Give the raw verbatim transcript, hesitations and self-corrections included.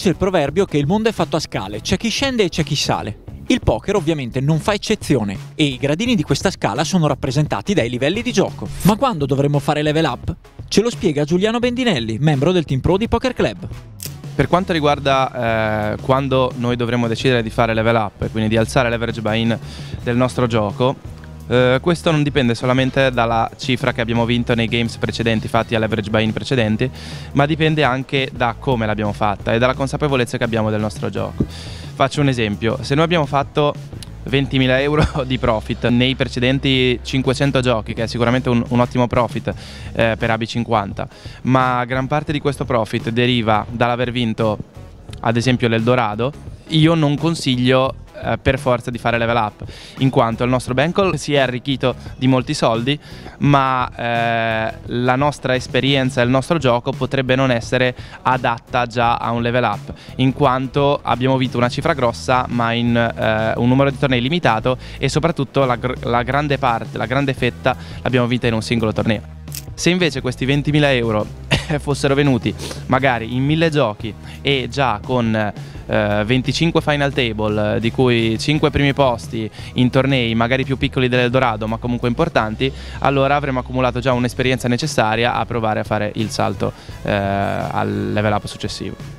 Dice il proverbio che il mondo è fatto a scale, c'è chi scende e c'è chi sale. Il poker ovviamente non fa eccezione e i gradini di questa scala sono rappresentati dai livelli di gioco. Ma quando dovremo fare level up? Ce lo spiega Giuliano Bendinelli, membro del team pro di Poker Club. Per quanto riguarda eh, quando noi dovremo decidere di fare level up e quindi di alzare l'average buy-in del nostro gioco, eh, questo non dipende solamente dalla cifra che abbiamo vinto nei games precedenti fatti all'average buy-in precedenti, ma dipende anche da come l'abbiamo fatta e dalla consapevolezza che abbiamo del nostro gioco. Faccio un esempio: se noi abbiamo fatto ventimila euro di profit nei precedenti cinquecento giochi, che è sicuramente un, un ottimo profit eh, per A B cinquanta, ma gran parte di questo profit deriva dall'aver vinto ad esempio l'Eldorado, io non consiglio eh, per forza di fare level up, in quanto il nostro bankroll si è arricchito di molti soldi, ma eh, la nostra esperienza e il nostro gioco potrebbe non essere adatta già a un level up, in quanto abbiamo vinto una cifra grossa ma in eh, un numero di tornei limitato, e soprattutto la, gr la grande parte, la grande fetta l'abbiamo vinta in un singolo torneo. Se invece questi ventimila euro fossero venuti magari in mille giochi e già con eh, venticinque final table, di cui cinque primi posti in tornei magari più piccoli dell'Eldorado ma comunque importanti, allora avremmo accumulato già un'esperienza necessaria a provare a fare il salto eh, al level up successivo.